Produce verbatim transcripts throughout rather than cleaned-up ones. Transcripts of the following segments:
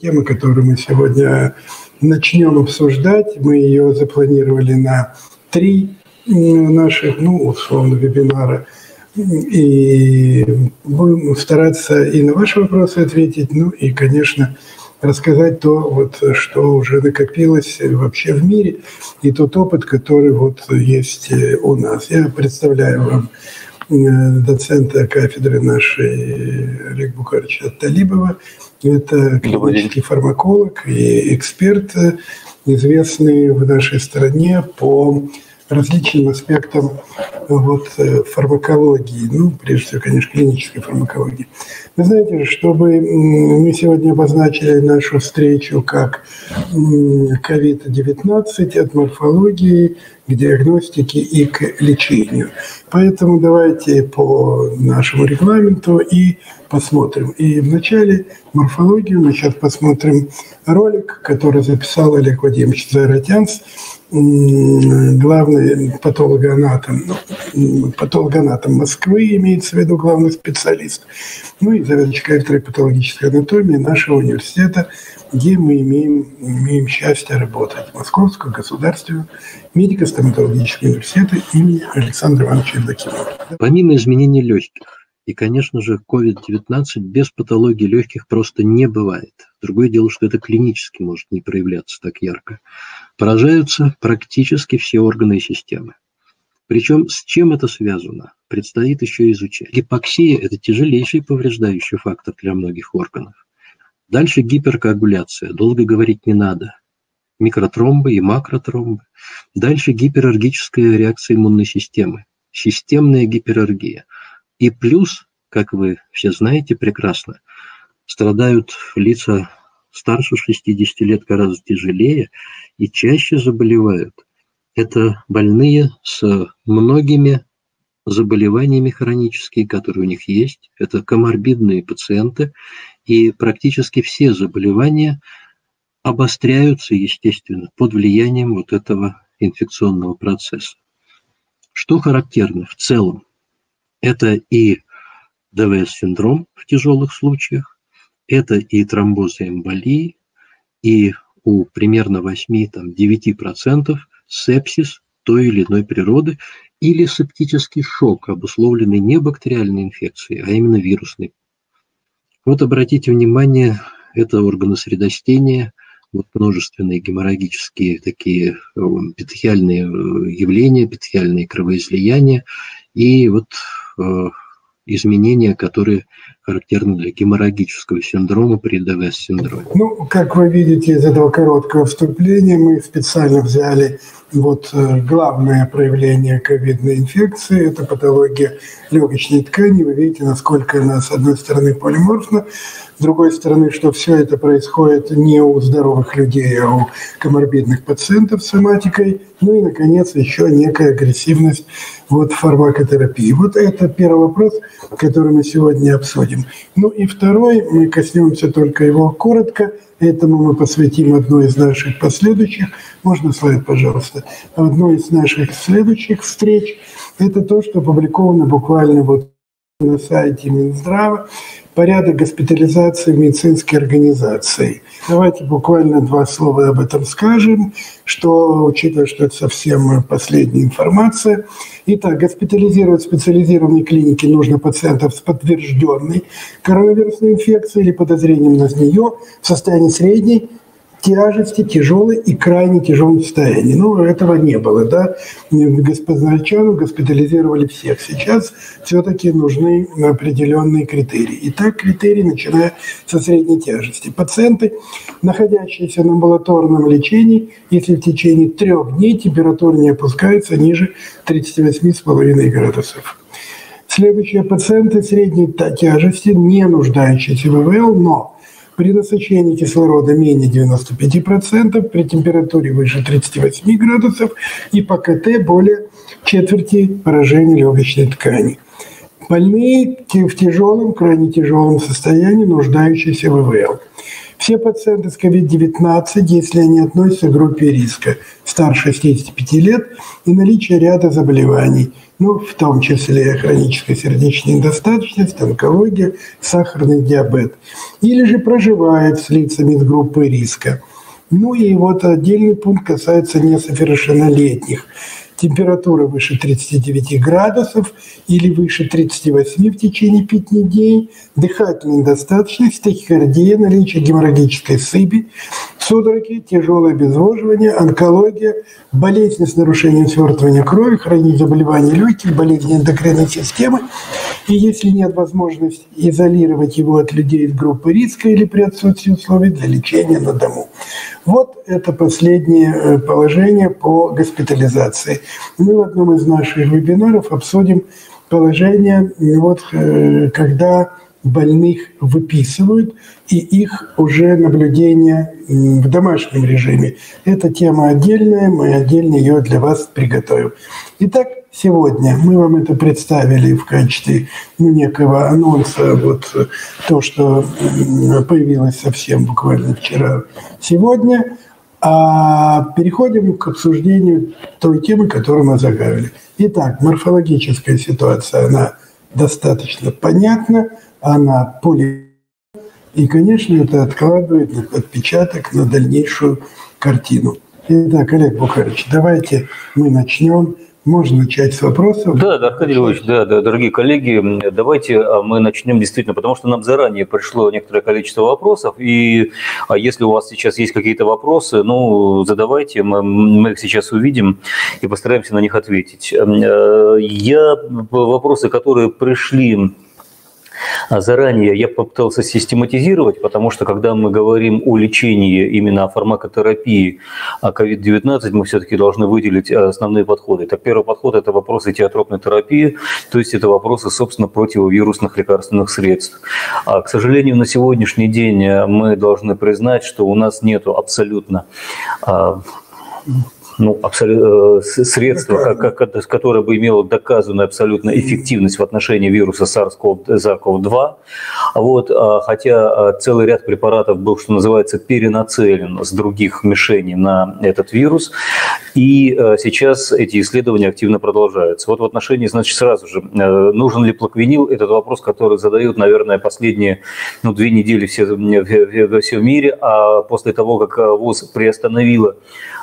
Тема, которую мы сегодня начнем обсуждать, мы ее запланировали на три наших, ну, условно, вебинара. И будем стараться и на ваши вопросы ответить, ну и, конечно, рассказать то, вот, что уже накопилось вообще в мире, и тот опыт, который вот есть у нас. Я представляю вам доцента кафедры нашей Олега Бухаровича Талибова. Это клинический фармаколог и эксперт, известный в нашей стране по различным аспектам вот, фармакологии, ну, прежде всего, конечно, клинической фармакологии. Вы знаете, чтобы мы сегодня обозначили нашу встречу как ковид девятнадцать от морфологии к диагностике и к лечению. Поэтому давайте по нашему регламенту и посмотрим. И вначале морфологию мы сейчас посмотрим ролик, который записал Олег Вадимович Зайратянц, главный патологоанатом, ну, патологоанатом Москвы, имеется в виду главный специалист, ну и заведующий кафедрой патологической анатомии нашего университета, где мы имеем, имеем счастье работать. Московского государственного медико-стоматологического университета имени Александра Ивановича Евдокимова. Помимо изменений легких, и, конечно же, ковид девятнадцать без патологии легких просто не бывает. Другое дело, что это клинически может не проявляться так ярко. Поражаются практически все органы и системы. Причем с чем это связано, предстоит еще изучать. Гипоксия – это тяжелейший повреждающий фактор для многих органов. Дальше гиперкоагуляция, долго говорить не надо. Микротромбы и макротромбы. Дальше гипераллергическая реакция иммунной системы, системная гипераллергия. И плюс, как вы все знаете прекрасно, страдают лица старше шестидесяти лет гораздо тяжелее и чаще заболевают. Это больные с многими заболеваниями хроническими, которые у них есть. Это коморбидные пациенты. И практически все заболевания обостряются, естественно, под влиянием вот этого инфекционного процесса. Что характерно в целом? Это и ДВС-синдром в тяжелых случаях, это и тромбозы эмболии, и у примерно восемь-девять процентов сепсис той или иной природы или септический шок, обусловленный не бактериальной инфекцией, а именно вирусной. Вот обратите внимание, это органосредостение, вот множественные геморрагические такие эпителиальные явления, эпителиальные кровоизлияния и вот э, изменения, которые характерны для геморрагического синдрома при ДВС-синдроме. Ну, как вы видите из этого короткого вступления, мы специально взяли вот главное проявление ковидной инфекции, это патология легочной ткани. Вы видите, насколько она, с одной стороны, полиморфна, с другой стороны, что все это происходит не у здоровых людей, а у коморбидных пациентов с соматикой. Ну и, наконец, еще некая агрессивность вот фармакотерапии. Вот это первый вопрос, который мы сегодня обсудим. Ну и второй, мы коснемся только его коротко, этому мы посвятим одну из наших последующих, можно слайд, пожалуйста, одной из наших следующих встреч, это то, что опубликовано буквально вот на сайте Минздрава, порядок госпитализации в медицинской организации. Давайте буквально два слова об этом скажем, что, учитывая, что это совсем последняя информация. Итак, госпитализировать в специализированной клинике нужно пациентов с подтвержденной коронавирусной инфекцией или подозрением на нее в состоянии средней тяжести, тяжелой и крайне тяжелом состоянии. Ну, этого не было, да. Госпитализацию госпитализировали всех. Сейчас все-таки нужны определенные критерии. Итак, критерии, начиная со средней тяжести. Пациенты, находящиеся на амбулаторном лечении, если в течение трех дней температура не опускается ниже тридцати восьми и пяти градусов. Следующие пациенты средней тяжести, не нуждающиеся в ИВЛ, но при насыщении кислорода менее девяноста пяти процентов, при температуре выше тридцати восьми градусов и по КТ более четверти поражения легочной ткани. Больные в тяжелом, крайне тяжелом состоянии, нуждающиеся в ИВЛ. Все пациенты с ковид девятнадцать, если они относятся к группе риска старше шестидесяти пяти лет и наличие ряда заболеваний, ну, в том числе хроническая сердечная недостаточность, онкология, сахарный диабет, или же проживает с лицами из группы риска. Ну и вот отдельный пункт касается несовершеннолетних. Температура выше тридцати девяти градусов или выше тридцати восьми в течение пяти дней, дыхательная недостаточность, тахикардия, наличие геморрагической сыпи, судороги, тяжелое обезвоживание, онкология, болезни с нарушением свертывания крови, хронические заболевания легких, болезни эндокринной системы. И если нет возможности изолировать его от людей из группы риска или при отсутствии условий для лечения на дому. Вот это последнее положение по госпитализации. Мы в одном из наших вебинаров обсудим положение, вот, когда больных выписывают, и их уже наблюдение в домашнем режиме. Это тема отдельная, мы отдельно ее для вас приготовим. Итак, сегодня мы вам это представили в качестве, ну, некого анонса, вот то, что появилось совсем буквально вчера, сегодня. А переходим к обсуждению той темы, которую мы заговорили. Итак, морфологическая ситуация, она достаточно понятна, она поле, и, конечно, это откладывает отпечаток на дальнейшую картину. Итак, Олег Бухарович, давайте мы начнем. Можно начать с вопросов? Да, да, Аркадий Львович, да, да, дорогие коллеги, давайте мы начнем действительно, потому что нам заранее пришло некоторое количество вопросов, и если у вас сейчас есть какие-то вопросы, ну, задавайте, мы, мы их сейчас увидим и постараемся на них ответить. Я вопросы, которые пришли заранее, я попытался систематизировать, потому что когда мы говорим о лечении, именно о фармакотерапии ковид девятнадцать, мы все-таки должны выделить основные подходы. Так, первый подход – это вопросы теотропной терапии, то есть это вопросы, собственно, противовирусных лекарственных средств. А, к сожалению, на сегодняшний день мы должны признать, что у нас нету абсолютно... ну, абсолютно, средство, которое бы имело доказанную абсолютно эффективность в отношении вируса SARS CoV два. Вот, хотя целый ряд препаратов был, что называется, перенацелен с других мишеней на этот вирус. И сейчас эти исследования активно продолжаются. Вот в отношении, значит, сразу же, нужен ли плаквенил, этот вопрос, который задают, наверное, последние, ну, две недели все, во всем мире, а после того, как ВОЗ приостановила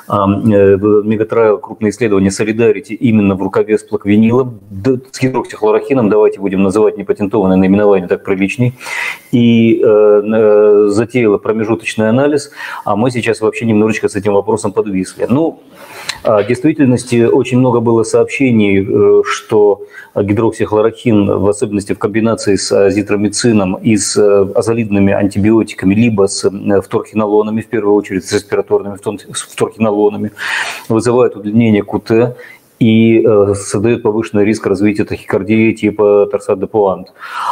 мегатрайл, крупное исследование Solidarity именно в рукаве с плаквенилом, с гидроксихлорохином, давайте будем называть непатентованное наименование, так приличней, и э, затеяла промежуточный анализ, а мы сейчас вообще немножечко с этим вопросом подвисли. Ну, в действительности очень много было сообщений, что гидроксихлорохин, в особенности в комбинации с азитромицином и с азолидными антибиотиками, либо с фторхинолонами, в первую очередь с респираторными фторхинолонами, вызывает удлинение КУТ и создает повышенный риск развития тахикардии типа Торсат-де-Пуант.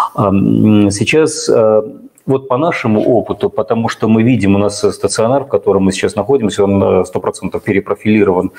Сейчас... Вот по нашему опыту, потому что мы видим, у нас стационар, в котором мы сейчас находимся, он сто процентов перепрофилирован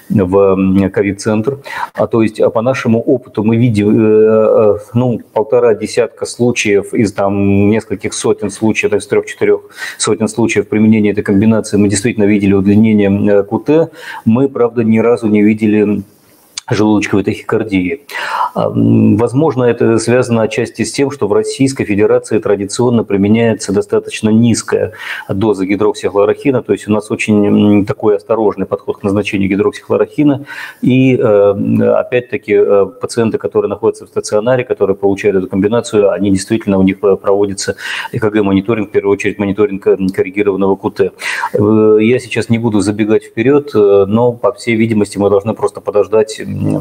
в ковид-центр. А то есть по нашему опыту мы видим, ну, полтора десятка случаев из там нескольких сотен случаев, из трех-четырех сотен случаев применения этой комбинации мы действительно видели удлинение КУТ. Мы, правда, ни разу не видели желудочковой тахикардии. Возможно, это связано отчасти с тем, что в Российской Федерации традиционно применяется достаточно низкая доза гидроксихлорохина, то есть у нас очень такой осторожный подход к назначению гидроксихлорохина. И опять-таки пациенты, которые находятся в стационаре, которые получают эту комбинацию, они действительно, у них проводится ЭКГ-мониторинг, в первую очередь мониторинг коррегированного КУТ. Я сейчас не буду забегать вперед, но, по всей видимости, мы должны просто подождать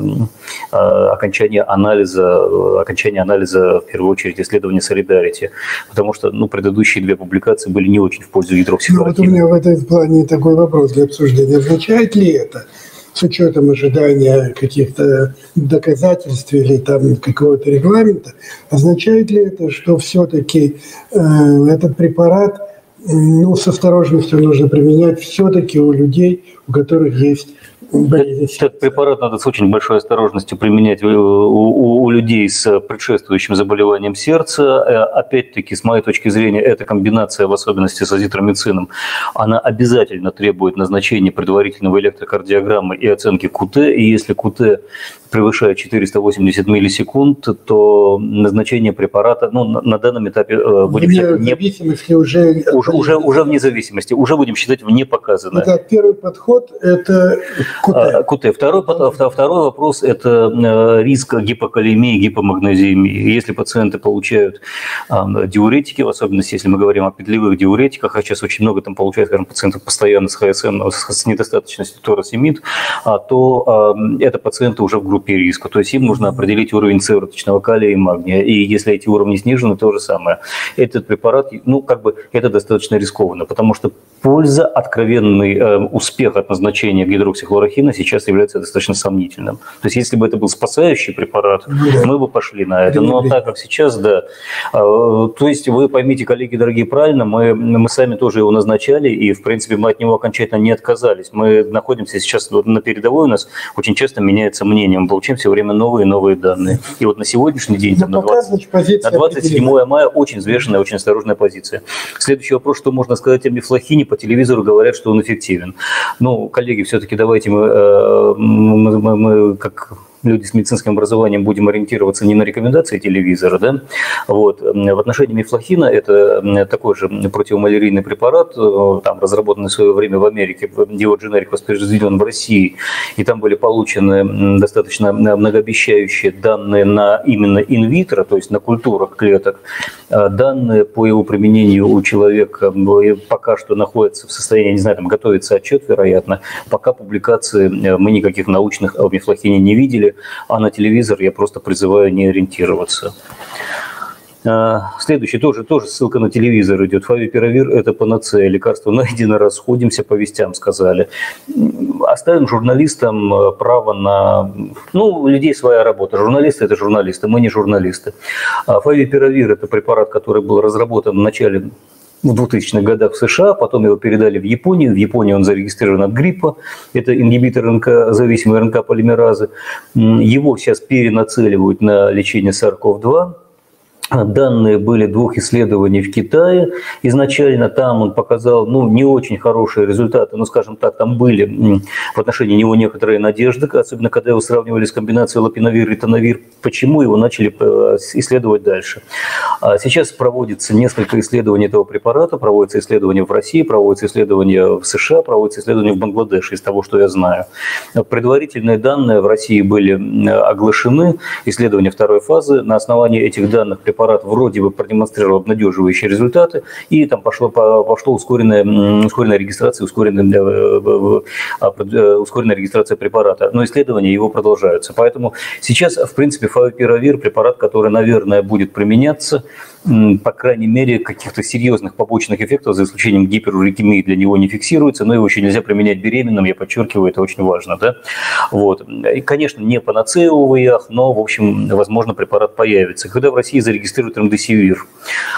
окончание анализа, окончание анализа, в первую очередь, исследования Solidarity, потому что, ну, предыдущие две публикации были не очень в пользу гидроксихлорохина. Ну, вот у меня в этом плане такой вопрос для обсуждения. Означает ли это, с учетом ожидания каких-то доказательств или там какого-то регламента, означает ли это, что все-таки э, этот препарат, ну, с осторожностью нужно применять все-таки у людей, у которых есть Этот препарат надо с очень большой осторожностью применять у, у, у людей с предшествующим заболеванием сердца. Опять-таки, с моей точки зрения, эта комбинация, в особенности с азитромицином, она обязательно требует назначения предварительного электрокардиограммы и оценки КУТ. И если КУТ превышает четыреста восемьдесят миллисекунд, то назначение препарата, ну, на, на данном этапе будем считать вне зависимости уже, уже, уже, уже вне зависимости, уже будем считать вне показано. Итак, первый подход – это КУТ. КУТ. Второй, второй вопрос – это риск гипокалемии, гипомагнеземии. Если пациенты получают диуретики, в особенности, если мы говорим о петлевых диуретиках, а сейчас очень много там получают, скажем, пациентов постоянно с ХСМ, с недостаточностью торосемид, то это пациенты уже в группе риска. То есть им нужно определить уровень сывороточного калия и магния. И если эти уровни снижены, то же самое. Этот препарат, ну, как бы, это достаточно рискованно, потому что польза, откровенный э, успех от назначения гидроксихлорохина сейчас является достаточно сомнительным. То есть, если бы это был спасающий препарат, да, мы бы пошли на это. Но так как сейчас, да. Э, то есть, вы поймите, коллеги дорогие, правильно, мы, мы сами тоже его назначали, и, в принципе, мы от него окончательно не отказались. Мы находимся сейчас на передовой, у нас очень часто меняется мнение, мы получаем все время новые и новые данные. И вот на сегодняшний день, там, на, двадцать, на двадцать седьмое мая, очень взвешенная, очень осторожная позиция. Следующий вопрос, что можно сказать о мифлохине. По телевизору говорят, что он эффективен. Ну, коллеги, все-таки давайте мы, мы, мы, мы как люди с медицинским образованием будем ориентироваться не на рекомендации телевизора, да? Вот. В отношении мифлохина это такой же противомалярийный препарат, там, разработанный в свое время в Америке, его дженерик воспроизведен в России, и там были получены достаточно многообещающие данные на именно инвитро, то есть на культурах клеток. Данные по его применению у человека пока что находятся в состоянии, не знаю, там готовится отчет, вероятно, пока публикации мы никаких научных о мифлохине не видели, а на телевизор я просто призываю не ориентироваться. Следующий, тоже, тоже ссылка на телевизор идет. Фавипиравир – это панацея. Лекарство найдено, расходимся по вестям, сказали. Оставим журналистам право на… Ну, у людей своя работа. Журналисты – это журналисты, мы не журналисты. Фавипиравир – это препарат, который был разработан в начале в двухтысячных годах в США, потом его передали в Японию. В Японии он зарегистрирован от гриппа. Это ингибитор РНК, зависимой РНК-полимеразы. Его сейчас перенацеливают на лечение сар ков два. Данные были двух исследований в Китае. Изначально там он показал, ну, не очень хорошие результаты, но, скажем так, там были в отношении него некоторые надежды, особенно когда его сравнивали с комбинацией лапиновир и тонавир. Почему его начали исследовать дальше? Сейчас проводится несколько исследований этого препарата, проводятся исследования в России, проводятся исследования в США, проводятся исследования в Бангладеше, из того, что я знаю. Предварительные данные в России были оглашены, исследования второй фазы. На основании этих данных препарат вроде бы продемонстрировал обнадеживающие результаты, и там пошло, пошло ускоренная, ускоренная регистрация, ускоренная, ускоренная регистрация препарата. Но исследования его продолжаются. Поэтому сейчас, в принципе, фавипиравир – препарат, который, наверное, будет применяться. По крайней мере, каких-то серьезных побочных эффектов, за исключением гиперурикемии, для него не фиксируется, но его еще нельзя применять беременным, я подчеркиваю, это очень важно. Да? Вот. И, конечно, не панацея, увы и ах, но, в общем, возможно, препарат появится. Когда в России зарегистрируют ремдесивир,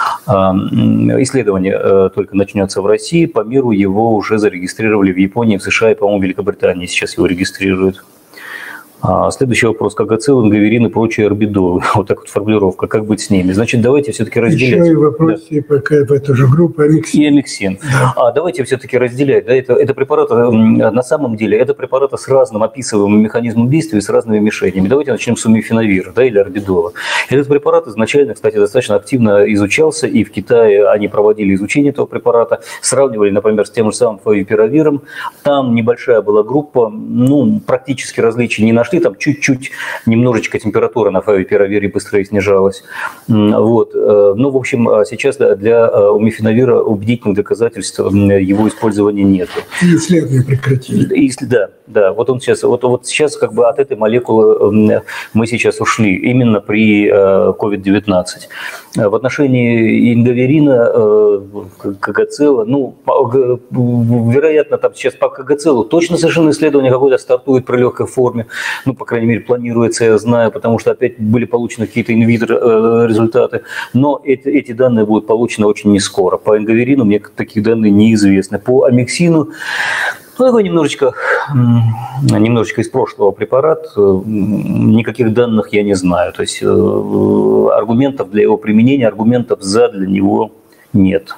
исследование только начнется в России, по миру его уже зарегистрировали в Японии, в США и, по-моему, в Великобритании сейчас его регистрируют. Следующий вопрос. Кагацил, ингаверин и прочие орбидолы. Вот так вот формулировка. Как быть с ними? Значит, давайте все-таки разделять. Еще и вопрос да. пока в эту же группу амиксин. И амиксин. Да. А давайте все-таки разделять. Да, это, это препараты, на самом деле, это препараты с разным описываемым механизмом действия и с разными мишенями. Давайте начнем с умифенавира, да, или орбидола. Этот препарат изначально, кстати, достаточно активно изучался, и в Китае они проводили изучение этого препарата, сравнивали, например, с тем же самым фавипиравиром. Там небольшая была группа, ну, практически различий не нашли. Там чуть-чуть, немножечко температура на фавипиравире быстрее снижалась. Вот. Ну, в общем, сейчас для умифенавира убедительных доказательств его использования нет. И исследования прекратили. И, да, да. Вот он сейчас, вот, вот сейчас как бы от этой молекулы мы сейчас ушли, именно при ковид девятнадцать. В отношении ингаверина, кагацела, ну, вероятно, там сейчас по кагацелу точно совершенно исследование какое-то стартует при легкой форме. Ну, по крайней мере, планируется, я знаю, потому что опять были получены какие-то инвитро результаты. Но эти, эти данные будут получены очень нескоро. По ингаверину мне таких данных неизвестны. По амиксину Ну, такой немножечко, немножечко из прошлого препарат. Никаких данных я не знаю. То есть аргументов для его применения, аргументов за для него нет.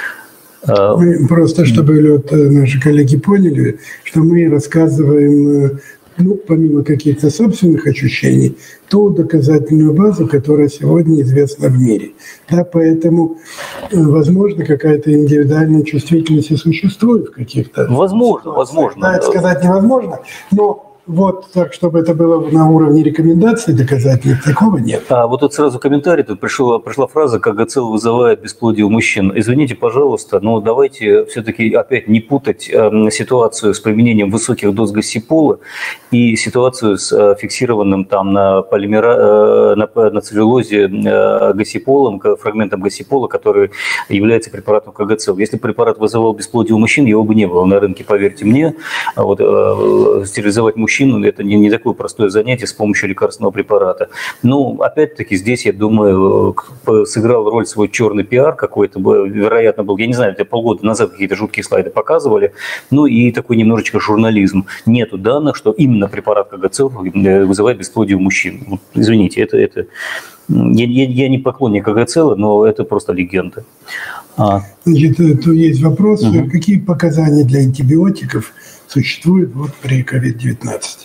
Мы просто, чтобы вот наши коллеги поняли, что мы рассказываем, ну, помимо каких-то собственных ощущений, ту доказательную базу, которая сегодня известна в мире. Да, поэтому, возможно, какая-то индивидуальная чувствительность и существует в каких-то... Возможно, возможно. Да, это сказать невозможно, но вот так, чтобы это было на уровне рекомендаций доказательных, такого нет. А вот тут сразу комментарий, тут пришла, пришла фраза «КГЦЛ вызывает бесплодие у мужчин». Извините, пожалуйста, но давайте все-таки опять не путать э, ситуацию с применением высоких доз гассипола и ситуацию с э, фиксированным там на, полимера, э, на, на целлюлозе э, гассиполом, фрагментом гассипола, который является препаратом КГЦЛ. Если препарат вызывал бесплодие у мужчин, его бы не было на рынке, поверьте мне. А вот э, стерилизовать мужчин это не, не такое простое занятие с помощью лекарственного препарата. Ну, опять-таки, здесь, я думаю, сыграл роль свой черный пиар какой-то, вероятно, был, я не знаю, это полгода назад какие-то жуткие слайды показывали, ну и такой немножечко журнализм. Нету данных, что именно препарат КГЦЛ вызывает бесплодие у мужчин. Вот, извините, это... это я, я, я не поклонник КГЦЛ, но это просто легенда. А. Значит, тут есть вопрос, угу. Какие показания для антибиотиков существует вот при ковид девятнадцать?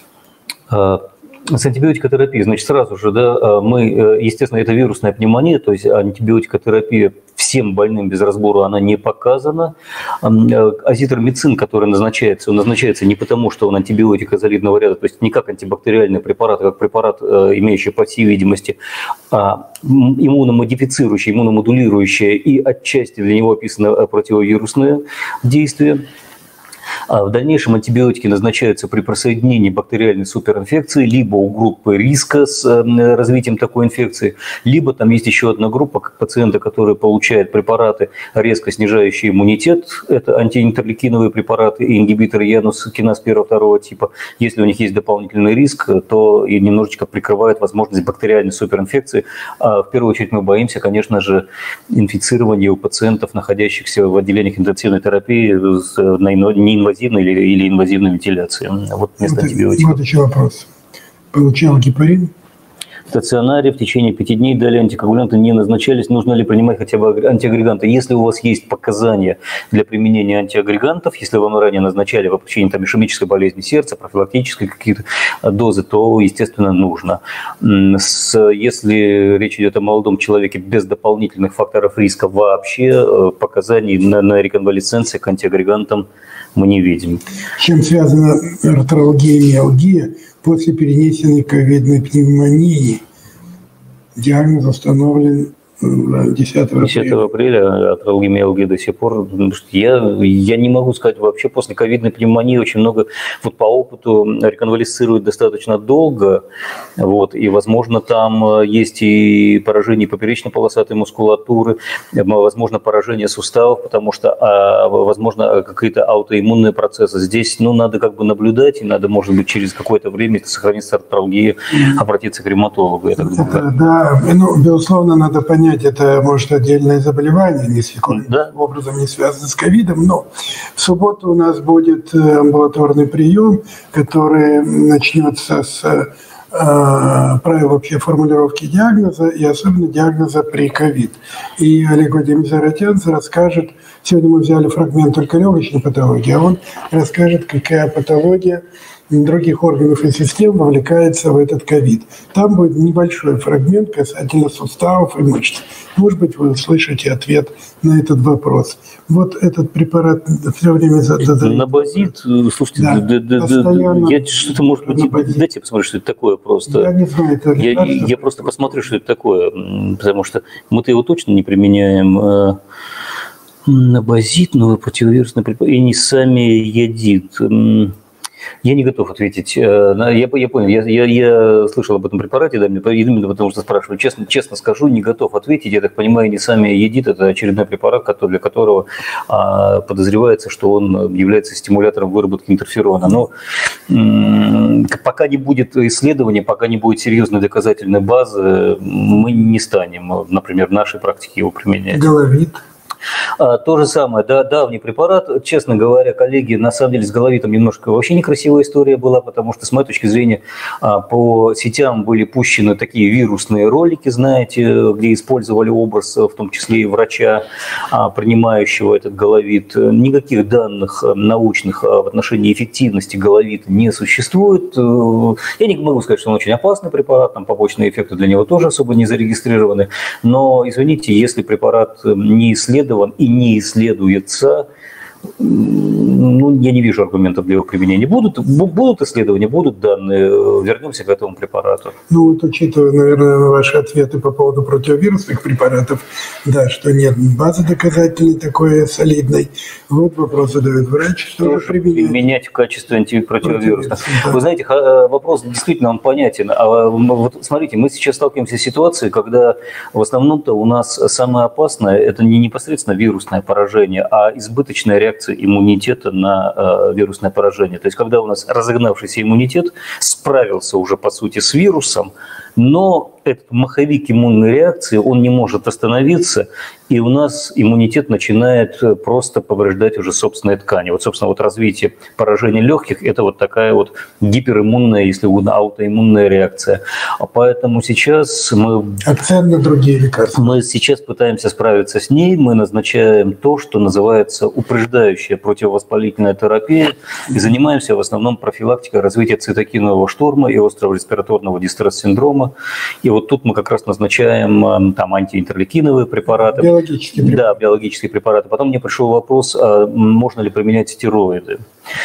С антибиотикотерапией, значит, сразу же, да, мы, естественно, это вирусная пневмония, то есть антибиотикотерапия всем больным без разбора, она не показана. Азитромицин, который назначается, он назначается не потому, что он антибиотик азолидного ряда, то есть не как антибактериальный препарат, а как препарат, имеющий, по всей видимости, иммуномодифицирующий, иммуномодулирующий, и отчасти для него описано противовирусное действие. В дальнейшем антибиотики назначаются при присоединении бактериальной суперинфекции, либо у группы риска с развитием такой инфекции, либо там есть еще одна группа пациентов, которые получают препараты, резко снижающие иммунитет. Это антиинтерлейкиновые препараты и ингибиторы янус киназ первого-второго типа. Если у них есть дополнительный риск, то и немножечко прикрывает возможность бактериальной суперинфекции. А в первую очередь мы боимся, конечно же, инфицирования у пациентов, находящихся в отделениях интенсивной терапии с неинвазивной или, или инвазивной вентиляции. Вот вместо вот, антибиотиков. Вот еще вопрос. Получал гепарин? В стационаре в течение пяти дней далее антикоагулянты не назначались. Нужно ли принимать хотя бы антиагреганты? Если у вас есть показания для применения антиагрегантов, если вам ранее назначали по причине там, ишемической болезни сердца, профилактической какие-то дозы, то, естественно, нужно. Если речь идет о молодом человеке без дополнительных факторов риска вообще, показаний на, на реконвалесценции к антиагрегантам мы не видим. С чем связана артралгия и миалгия после перенесенной ковидной пневмонии? Диагноз установлен десятого апреля, артралгия, миалгия до сих пор. Я, я не могу сказать вообще, после ковидной пневмонии очень много, вот по опыту, реконвалесцирует достаточно долго, вот, и, возможно, там есть и поражение поперечно-полосатой мускулатуры, возможно, поражение суставов, потому что, возможно, какие-то аутоиммунные процессы. Здесь, ну, надо как бы наблюдать, и надо, может быть, через какое-то время, если сохранится артралгия, обратиться к ревматологу, я так думаю. Да, ну, безусловно, надо понять, это, может, отдельное заболевание, никаким да. образом не связано с ковидом, но в субботу у нас будет амбулаторный прием, который начнется с э, правил вообще формулировки диагноза и особенно диагноза при ковид. И Олег Владимирович Заратянц расскажет, сегодня мы взяли фрагмент только легочной патологии, а он расскажет, какая патология других органов и систем вовлекается в этот ковид. Там будет небольшой фрагмент касательно суставов и мышц. Может быть, вы услышите ответ на этот вопрос. Вот этот препарат все время задает. Набазит, слушайте, да, да, да, да, я что-то, может быть, набазит. Дайте я посмотрю, что это такое просто. Я не знаю, это я, я просто посмотрю, что это такое, потому что мы-то его точно не применяем. Набазит, новый противовирусный препарат, и не сами ядит. Я не готов ответить. Я, я понял, я, я, я слышал об этом препарате, да, именно потому что спрашиваю. Честно, честно скажу, не готов ответить. Я так понимаю, не сами едит. Это очередной препарат, для которого а, подозревается, что он является стимулятором выработки интерферона. Но м- пока не будет исследования, пока не будет серьезной доказательной базы, мы не станем, например, в нашей практике его применять. Головит. А, то же самое, да, давний препарат. Честно говоря, коллеги, на самом деле с головитом немножко вообще некрасивая история была, потому что, с моей точки зрения, по сетям были пущены такие вирусные ролики, знаете, где использовали образ, в том числе и врача, принимающего этот головит. Никаких данных научных в отношении эффективности головита не существует. Я не могу сказать, что он очень опасный препарат, там побочные эффекты для него тоже особо не зарегистрированы, но, извините, если препарат не исследован и не исследуется, ну, я не вижу аргументов для его применения. Будут, будут исследования, будут данные, вернемся к этому препарату. Ну, вот учитывая, наверное, ваши ответы по поводу противовирусных препаратов, да, что нет базы доказательной такой солидной, вот вопрос задает врач, что же применять? Применять в качестве антипротивовирусных. Да. Вы знаете, вопрос действительно он понятен. А вот смотрите, мы сейчас сталкиваемся с ситуацией, когда в основном-то у нас самое опасное – это не непосредственно вирусное поражение, а избыточная реакция иммунитета на э, вирусное поражение. То есть, когда у нас разогнавшийся иммунитет справился уже, по сути, с вирусом, но этот маховик иммунной реакции, он не может остановиться, и у нас иммунитет начинает просто повреждать уже собственные ткани. Вот, собственно, вот развитие поражения легких – это вот такая вот гипериммунная, если угодно, аутоиммунная реакция. А поэтому сейчас мы… Акцент на другие лекарства. Мы сейчас пытаемся справиться с ней, мы назначаем то, что называется упреждающая противовоспалительная терапия, и занимаемся в основном профилактикой развития цитокинового шторма и острого респираторного дистресс-синдрома. И вот тут мы как раз назначаем там антиинтерлейкиновые препараты. Биологические препараты. Да, биологические препараты. Потом мне пришел вопрос, можно ли применять стероиды.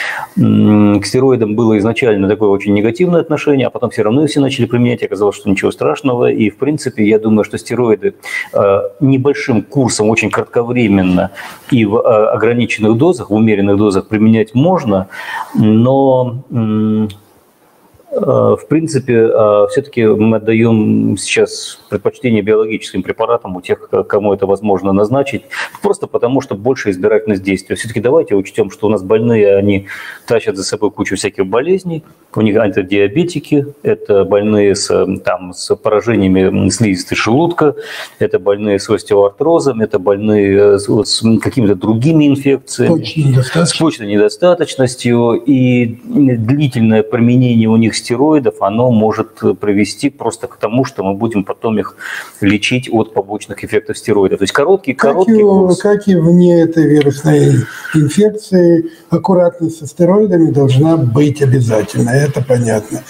К стероидам было изначально такое очень негативное отношение, а потом все равно все начали применять, и оказалось, что ничего страшного. И, в принципе, я думаю, что стероиды небольшим курсом, очень кратковременно и в ограниченных дозах, в умеренных дозах применять можно, но… В принципе, все-таки мы отдаем сейчас предпочтение биологическим препаратам у тех, кому это возможно назначить, просто потому что больше избирательность действия. Все-таки давайте учтем, что у нас больные, они тащат за собой кучу всяких болезней, у них антидиабетики, это больные с, там, с поражениями слизистой желудка, это больные с остеоартрозом, это больные с, с какими-то другими инфекциями, с почечной недостаточностью, и длительное применение у них стероидов, оно может привести просто к тому, что мы будем потом их лечить от побочных эффектов стероидов. То есть короткий, как короткий и, курс. Как и вне этой вирусной инфекции, аккуратность со стероидами должна быть обязательно, это понятно.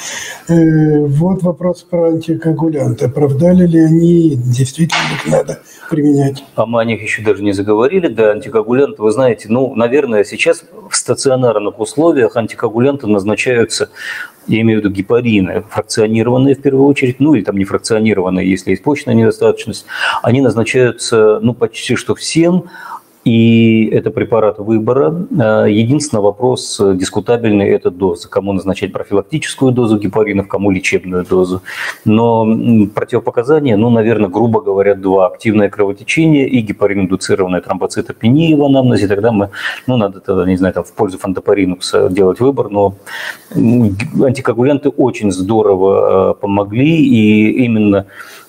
Вот вопрос про антикоагулянты. Оправдали ли они, действительно их надо применять? А мы о них еще даже не заговорили. Да, антикоагулянты, вы знаете, ну, наверное, сейчас в стационарных условиях антикоагулянты назначаются, я имею в виду гепарины, фракционированные в первую очередь, ну или там не фракционированные, если есть почечная недостаточность, они назначаются, ну, почти что всем, и это препарат выбора. Единственный вопрос дискутабельный – это доза. Кому назначать профилактическую дозу гепаринов, кому лечебную дозу. Но противопоказания, ну, наверное, грубо говоря, два. Активное кровотечение и гепарин-индуцированная тромбоцитопения в анамнезе. Тогда мы, ну, надо тогда, не знаю, там, в пользу фонтопаринукса делать выбор. Но антикоагулянты очень здорово помогли, и именно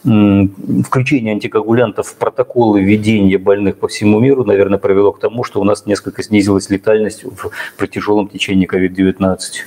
включение антикоагулянтов в протоколы ведения больных по всему миру, наверное, привело к тому, что у нас несколько снизилась летальность в, при тяжелом течении ковид девятнадцать.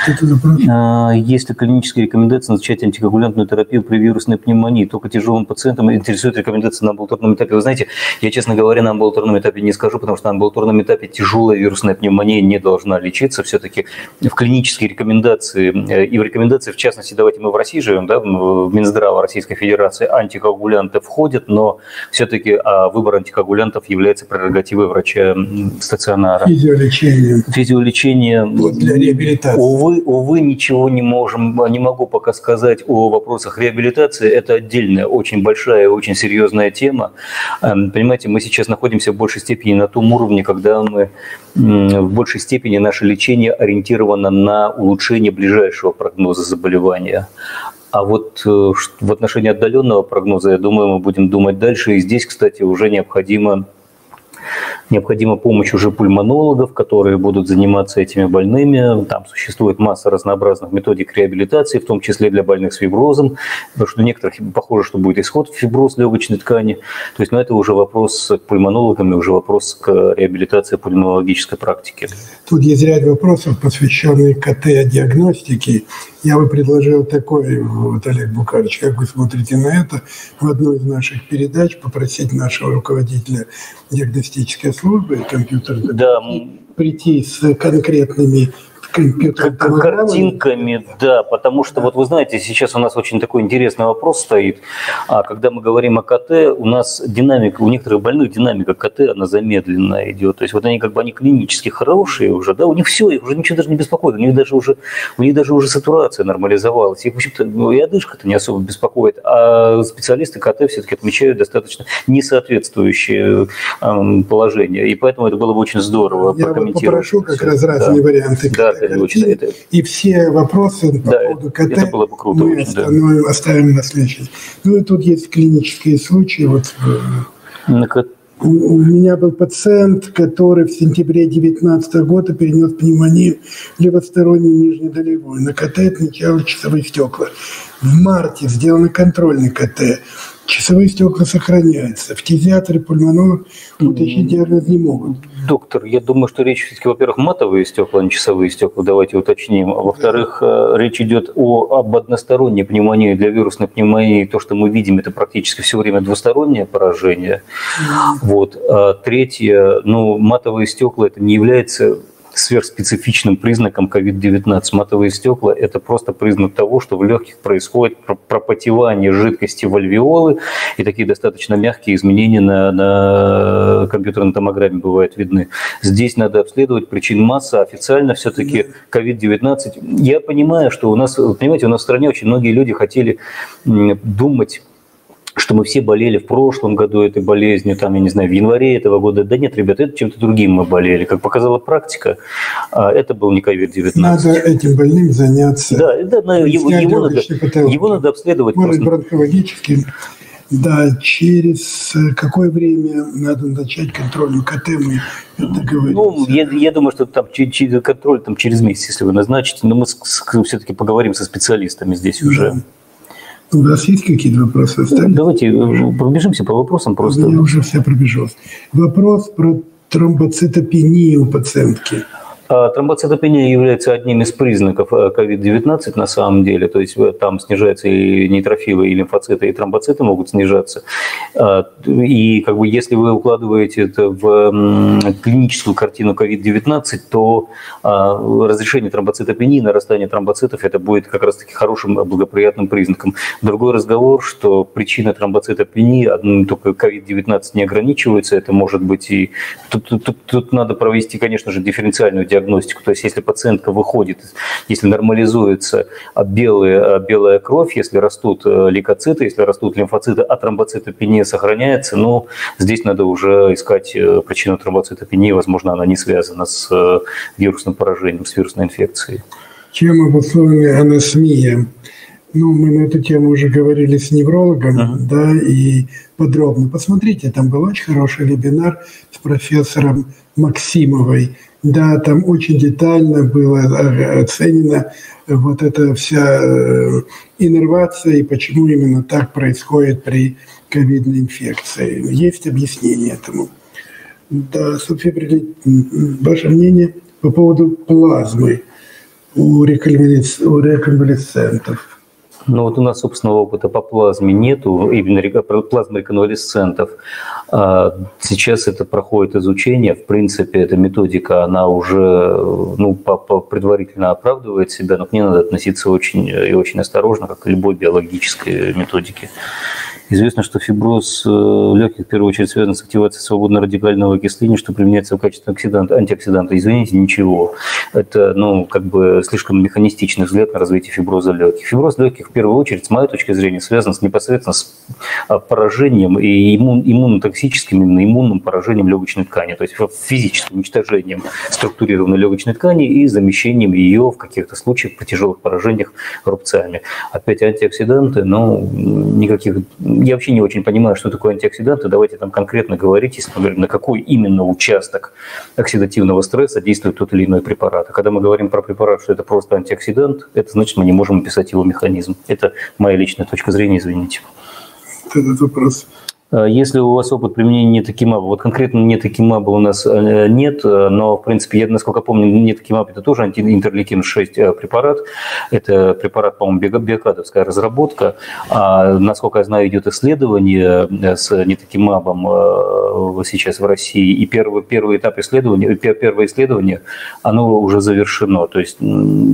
Есть ли клинические рекомендации назначать антикоагулянтную терапию при вирусной пневмонии? Только тяжелым пациентам интересует рекомендация на амбулаторном этапе. Вы знаете, я, честно говоря, на амбулаторном этапе не скажу, потому что на амбулаторном этапе тяжелая вирусная пневмония не должна лечиться. Все-таки в клинические рекомендации, и в рекомендации, в частности, давайте мы в России живем, да, в Минздрава Российской Федерации, антикоагулянты входят, но все-таки выбор антикоагулянтов является прерогативой врача стационара. Физиолечение. Физиолечение. Вот для реабилитации. Увы, увы, ничего не можем, не могу пока сказать о вопросах реабилитации. Это отдельная, очень большая, очень серьезная тема. Понимаете, мы сейчас находимся в большей степени на том уровне, когда мы в большей степени наше лечение ориентировано на улучшение ближайшего прогноза заболевания. А вот в отношении отдаленного прогноза, я думаю, мы будем думать дальше. И здесь, кстати, уже необходимо Необходима помощь уже пульмонологов, которые будут заниматься этими больными. Там существует масса разнообразных методик реабилитации, в том числе для больных с фиброзом, потому что у некоторых похоже, что будет исход фиброз легочной ткани. То есть, ну, это уже вопрос к пульмонологам и уже вопрос к реабилитации пульмонологической практики. Тут есть ряд вопросов, посвященных КТ-диагностике. Я бы предложил такой, вот, Олег Бухарович, как вы смотрите на это, в одной из наших передач попросить нашего руководителя диагностической службы компьютерной да. прийти с конкретными картинками, да, потому что, вот вы знаете, сейчас у нас очень такой интересный вопрос стоит, а когда мы говорим о КТ, у нас динамика, у некоторых больных динамика КТ, она замедленная идет, то есть вот они как бы, они клинически хорошие уже, да, у них все, их уже ничего даже не беспокоит, у них даже уже, у них даже уже сатурация нормализовалась, их, в общем-то, ну, и одышка-то не особо беспокоит, а специалисты КТ все-таки отмечают достаточно несоответствующее э, положение, и поэтому это было бы очень здорово Я прокомментировать. Я попрошу как раз разные да. варианты да, картин, это... и все вопросы по да, поводу КТ это было бы круто, мы очень, остановим, да. оставим на следующий. Ну и тут есть клинические случаи. Вот, на... у, у меня был пациент, который в сентябре две тысячи девятнадцатого года перенес пневмонию левосторонней нижнедолевой. На КТ отмечал часовые стекла. В марте сделано контрольный КТ. Часовые стекла сохраняются. Фтизиатр и пульмонолог уточнить диагноз не могут. Доктор, я думаю, что речь все-таки, во-первых, матовые стекла, а не часовые стекла, давайте уточним. А во-вторых, да. речь идет о, об односторонней пневмонии. Для вирусной пневмонии то, что мы видим, это практически все время двустороннее поражение. Mm. Вот. А третье, ну, матовые стекла, это не является сверхспецифичным признаком ковид девятнадцать. Матовые стекла – это просто признак того, что в легких происходит пропотевание жидкости в альвеолы, и такие достаточно мягкие изменения на, на компьютерной томограмме бывают видны. Здесь надо обследовать, причин масса, официально все-таки ковид девятнадцать. Я понимаю, что у нас, понимаете, у нас в стране очень многие люди хотели думать, что мы все болели в прошлом году этой болезнью, там, я не знаю, в январе этого года. Да нет, ребята, это чем-то другим мы болели. Как показала практика, это был не ковид девятнадцать. Надо этим больным заняться. Да, да его, его, надо, его надо обследовать. Может, бронхологическим. Да, через какое время надо начать контроль КТ, мы договорились. Ну, я, я думаю, что там через контроль там, через месяц, если вы назначите, но мы с, с, все-таки поговорим со специалистами здесь да. уже. У вас есть какие-то вопросы? Остались? Давайте пробежимся по вопросам просто. Я уже все пробежал. Вопрос про тромбоцитопению у пациентки. Тромбоцитопения является одним из признаков ковид девятнадцать на самом деле, то есть там снижаются и нейтрофилы, и лимфоциты, и тромбоциты могут снижаться. И как бы если вы укладываете это в клиническую картину ковид девятнадцать, то разрешение тромбоцитопении, нарастание тромбоцитов, это будет как раз-таки хорошим благоприятным признаком. Другой разговор, что причина тромбоцитопении только ковид девятнадцать не ограничивается, это может быть и... Тут, тут, тут, тут надо провести, конечно же, дифференциальную диагностику. диагностику. То есть, если пациентка выходит, если нормализуется белая, белая кровь, если растут лейкоциты, если растут лимфоциты, а тромбоцитопения сохраняется, ну, здесь надо уже искать причину тромбоцитопении. Возможно, она не связана с вирусным поражением, с вирусной инфекцией. Чем обусловлена анасмия? Ну, мы на эту тему уже говорили с неврологом, uh-huh. да, и подробно. Посмотрите, там был очень хороший вебинар с профессором Максимовой. Да, там очень детально было оценена вот эта вся иннервация и почему именно так происходит при ковидной инфекции. Есть объяснение этому. Да, субфибрилит, ваше мнение по поводу плазмы у реконвалесцентов? Ну вот у нас собственного опыта по плазме нету, именно плазмы реконвалесцентов. Сейчас это проходит изучение. В принципе, эта методика, она уже ну, предварительно оправдывает себя, но к ней надо относиться очень и очень осторожно, как и любой биологической методике. Известно, что фиброз легких в первую очередь связан с активацией свободно-радикального окисления, что применяется в качестве антиоксиданта. антиоксиданта. Извините, ничего. Это ну, как бы слишком механистичный взгляд на развитие фиброза легких. Фиброз легких в первую очередь, с моей точки зрения, связан с непосредственно с поражением и иммун, иммунотоксическим, именно иммунным поражением легочной ткани, то есть физическим уничтожением структурированной легочной ткани и замещением ее в каких-то случаях при тяжелых поражениях рубцами. Опять антиоксиданты, но никаких я вообще не очень понимаю, что такое антиоксиданты. Давайте там конкретно говорить, если мы говорим, на какой именно участок оксидативного стресса действует тот или иной препарат. А когда мы говорим про препарат, что это просто антиоксидант, это значит, мы не можем описать его механизм. Это моя личная точка зрения, извините. Этот вопрос. Если у вас опыт применения нетокимаба, вот конкретно нетокимаба у нас нет, но, в принципе, я, насколько помню, нетокимаб – это тоже антиинтерлейкин шесть препарат. Это препарат, по-моему, биокадовская разработка. А, насколько я знаю, идет исследование с нетокимабом сейчас в России. И первый, первый этап исследования, первое исследование, оно уже завершено. То есть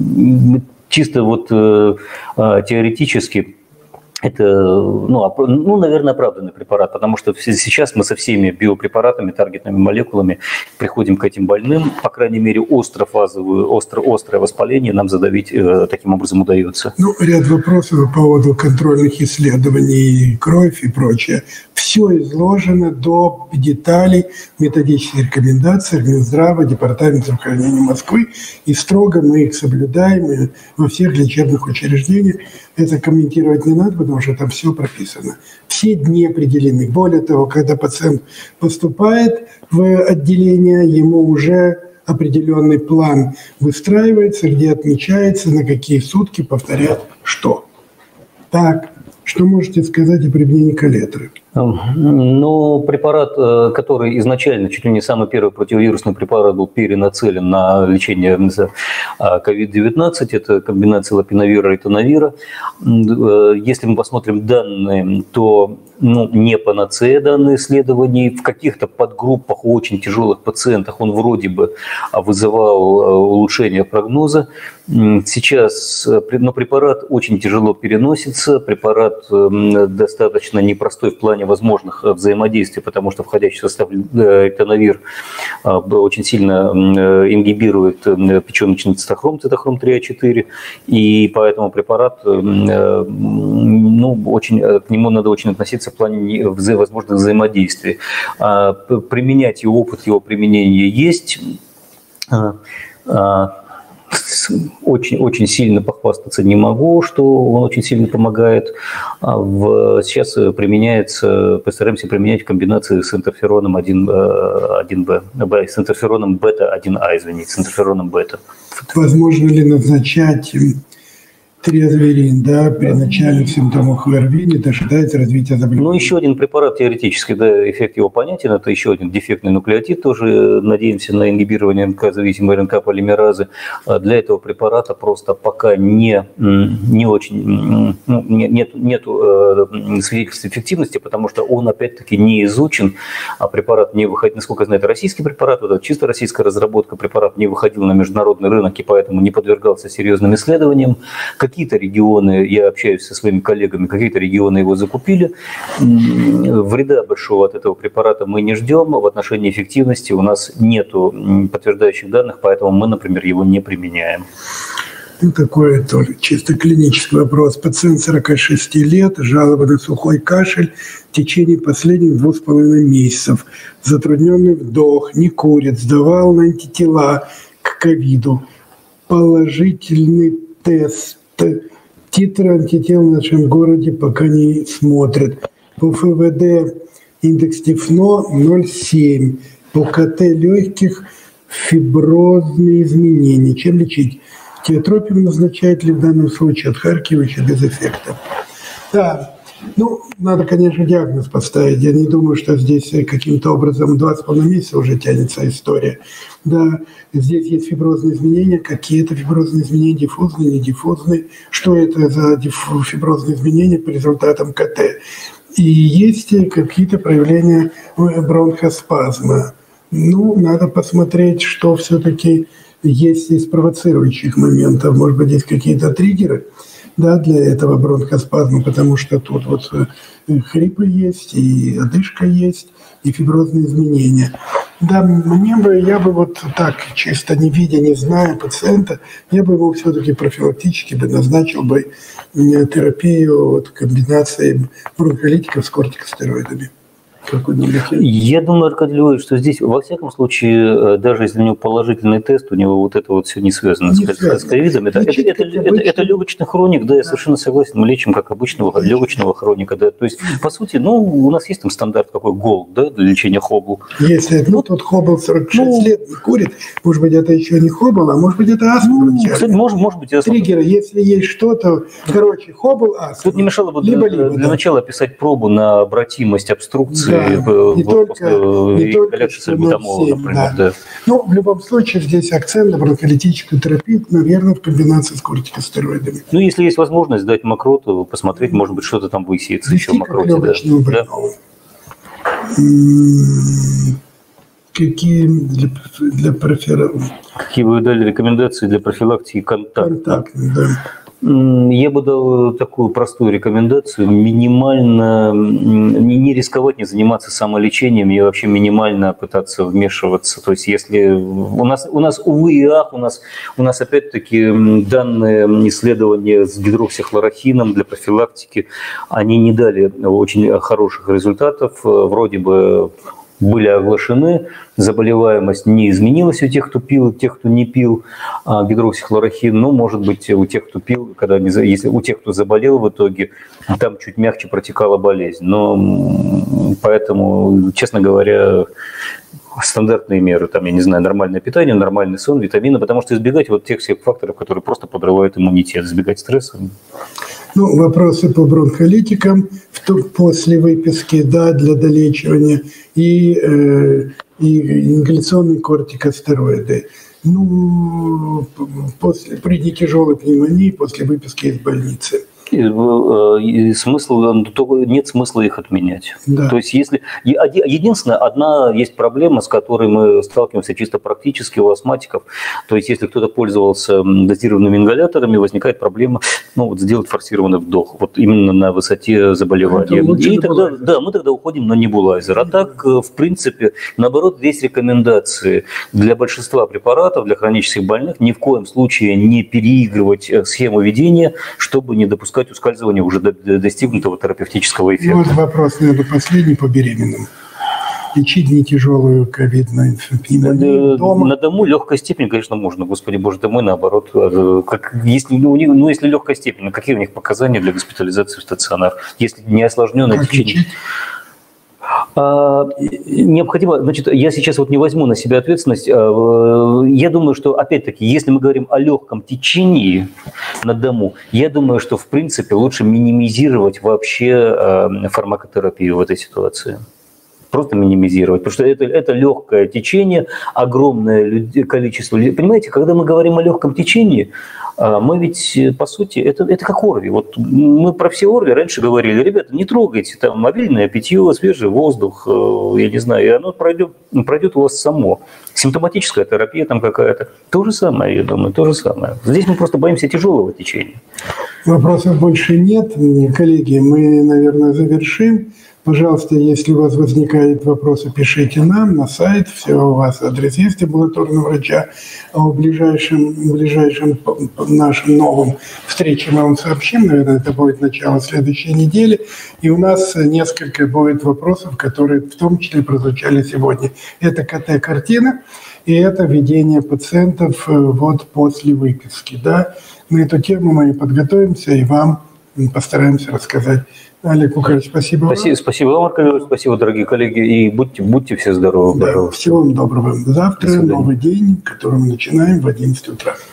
чисто вот теоретически это, ну, ну, наверное, оправданный препарат, потому что сейчас мы со всеми биопрепаратами, таргетными молекулами приходим к этим больным, по крайней мере, острофазовое, остро, острое воспаление нам задавить э, таким образом удается. Ну, ряд вопросов по поводу контрольных исследований, кровь и прочее. Все изложено до деталей в методических рекомендациях Минздрава, Департамента здравоохранения Москвы, и строго мы их соблюдаем во всех лечебных учреждениях. Это комментировать не надо, потому что там все прописано. Все дни определены. Более того, когда пациент поступает в отделение, ему уже определенный план выстраивается, где отмечается, на какие сутки повторять что. Так, что можете сказать о применении колетры? Ну, препарат, который изначально, чуть ли не самый первый противовирусный препарат, был перенацелен на лечение ковид девятнадцать, это комбинация лапинавира и тонавира. Если мы посмотрим данные, то ну, не панацея данные исследований. В каких-то подгруппах у очень тяжелых пациентах он вроде бы вызывал улучшение прогноза. Сейчас, но препарат очень тяжело переносится, препарат достаточно непростой в плане возможных взаимодействий, потому что входящий в состав тонавир очень сильно ингибирует печеночный цитохром, цитохром три а четыре, и поэтому препарат, ну, очень, к нему надо очень относиться в плане возможных взаимодействий. Применять его, опыт его применения есть. Очень, очень сильно похвастаться не могу, что он очень сильно помогает. В, сейчас применяется, постараемся применять в комбинации с интерфероном один бэ, с интерфероном бета один а, извините, с интерфероном бета. Возможно ли назначать триазверин, да, при начальных симптомах ОРВИ не дожидается развития заболевания? Ну, еще один препарат теоретически, да, эффект его понятен, это еще один дефектный нуклеотид, тоже надеемся на ингибирование эн ка-зависимой эр эн ка-полимеразы. Для этого препарата просто пока не, не очень, ну, нет, нету свидетельств эффективности, потому что он, опять-таки, не изучен, а препарат не выходит, насколько я знаю, это российский препарат, это чисто российская разработка, препарат не выходил на международный рынок и поэтому не подвергался серьезным исследованиям. Какие-то регионы, я общаюсь со своими коллегами, какие-то регионы его закупили. Вреда большого от этого препарата мы не ждем. В отношении эффективности у нас нет подтверждающих данных, поэтому мы, например, его не применяем. Ну, такой тоже чисто клинический вопрос. Пациент сорока шести лет, жалоба на сухой кашель в течение последних двух с половиной месяцев. Затрудненный вдох, не курит, сдавал на антитела к ковиду. Положительный тест. Титры антител в нашем городе пока не смотрят. По эф вэ дэ индекс ТИФНО ноль целых семь десятых. По ка тэ легких фиброзные изменения. Чем лечить? Тиотропию назначают ли в данном случае отхаркивающие без эффекта? Да, ну, надо, конечно, диагноз поставить. Я не думаю, что здесь каким-то образом два с половиной месяца уже тянется история. Да, здесь есть фиброзные изменения. Какие-то фиброзные изменения, диффузные, не диффузные. Что это за фиброзные изменения по результатам ка тэ? И есть какие-то проявления бронхоспазма. Ну, надо посмотреть, что все-таки есть из провоцирующих моментов. Может быть, есть какие-то триггеры, да, для этого бронхоспазма, потому что тут вот хрипы есть, и одышка есть, и фиброзные изменения. Да, мне бы, я бы вот так, чисто не видя, не зная пациента, я бы его все-таки профилактически бы назначил бы терапию вот, комбинацией бронхолитиков с кортикостероидами. Как вы думаете? Я думаю, Аркадий Львович, что здесь, во всяком случае, даже если у него положительный тест, у него вот это вот все не связано не с, связано. с ковидом. Это, это, это, это, это легочный хроник, да, я совершенно согласен. Мы лечим как обычного легочного хроника. Да. То есть, по сути, ну, у нас есть там стандарт какой гол, да, для лечения хобл. Если, ну, тот хобл сорок шесть ну, лет не курит, может быть, это еще не хобл, а может быть, это астма. Ну, кстати, может, может быть, астма. Триггеры, если есть что-то, короче, хобл, астма. Тут не мешало бы либо, для, либо, для да. начала описать пробу на обратимость обструкции. Да, в, не только, после не только сальбутамола, например, да. Да. Ну, в любом случае, здесь акцент на бронхолитическую терапию, наверное, в комбинации с кортикостероидами. Ну, если есть возможность дать мокроту, посмотреть, может быть, что-то там высеется Вести еще в мокроте. Да. Да. Какие для, для профилактики? Какие вы дали рекомендации для профилактики контакта? Контактных, да. Я бы дал такую простую рекомендацию: минимально не рисковать, не заниматься самолечением и вообще минимально пытаться вмешиваться. То есть, если у нас, у нас увы и ах, у нас, у нас опять-таки данные исследования с гидроксихлорохином для профилактики, они не дали очень хороших результатов. Вроде бы были оглашены, заболеваемость не изменилась у тех, кто пил, у тех, кто не пил гидроксихлорохин. Ну, может быть, у тех, кто пил, когда, если у тех, кто заболел в итоге, там чуть мягче протекала болезнь. Но поэтому, честно говоря, стандартные меры, там, я не знаю, нормальное питание, нормальный сон, витамины, потому что избегать вот тех всех факторов, которые просто подрывают иммунитет, избегать стресса. Ну, вопросы по бронхолитикам после выписки, да, для долечивания, и, э, и ингаляционные кортикостероиды. Ну, после, при нетяжелой пневмонии, после выписки из больницы. И смысл, нет смысла их отменять. Да. То есть, если единственное, одна есть проблема, с которой мы сталкиваемся чисто практически у астматиков. То есть, если кто-то пользовался дозированными ингаляторами, возникает проблема, ну, вот сделать форсированный вдох, вот именно на высоте заболевания. И тогда, да, мы тогда уходим на небулайзер. А так, в принципе, наоборот, здесь рекомендации для большинства препаратов, для хронических больных, ни в коем случае не переигрывать схему ведения, чтобы не допускать ускальзывания уже до достигнутого терапевтического эффекта. Вот вопрос, наверное, последний по беременным. Лечить не тяжелую ковидную пневмонию дома. На дому легкой степени, конечно, можно. Господи боже ты мой, наоборот. Как, если, ну, ну, если легкая степень, какие у них показания для госпитализации в стационар? Если не осложненное как течение. Лечить? А, необходимо, значит, я сейчас вот не возьму на себя ответственность. Я думаю, что, опять-таки, если мы говорим о легком течении на дому, я думаю, что, в принципе, лучше минимизировать вообще фармакотерапию в этой ситуации. Просто минимизировать, потому что это, это легкое течение, огромное люди, количество людей. Понимаете, когда мы говорим о легком течении, мы ведь, по сути, это, это как ОРВИ. Вот мы про все ОРВИ раньше говорили: ребята, не трогайте там мобильное питье, свежий воздух, я не знаю, и оно пройдет, пройдет у вас само. Симптоматическая терапия там какая-то. То же самое, я думаю, то же самое. Здесь мы просто боимся тяжелого течения. Вопросов больше нет. Коллеги, мы, наверное, завершим. Пожалуйста, если у вас возникают вопросы, пишите нам на сайт. Все, у вас адрес есть амбулаторного врача. А в ближайшем, в ближайшем нашем новом встрече мы вам сообщим. Наверное, это будет начало следующей недели. И у нас несколько будет вопросов, которые в том числе прозвучали сегодня. Это КТ-картина и это ведение пациентов вот после выписки. Да? На эту тему мы подготовимся и вам постараемся рассказать. Олег Лукаевич, спасибо. Спасибо, спасибо вам, Аркадий, спасибо, дорогие коллеги, и будьте, будьте все здоровы. Да, всего вам доброго. Завтра новый день, который мы начинаем в одиннадцать утра.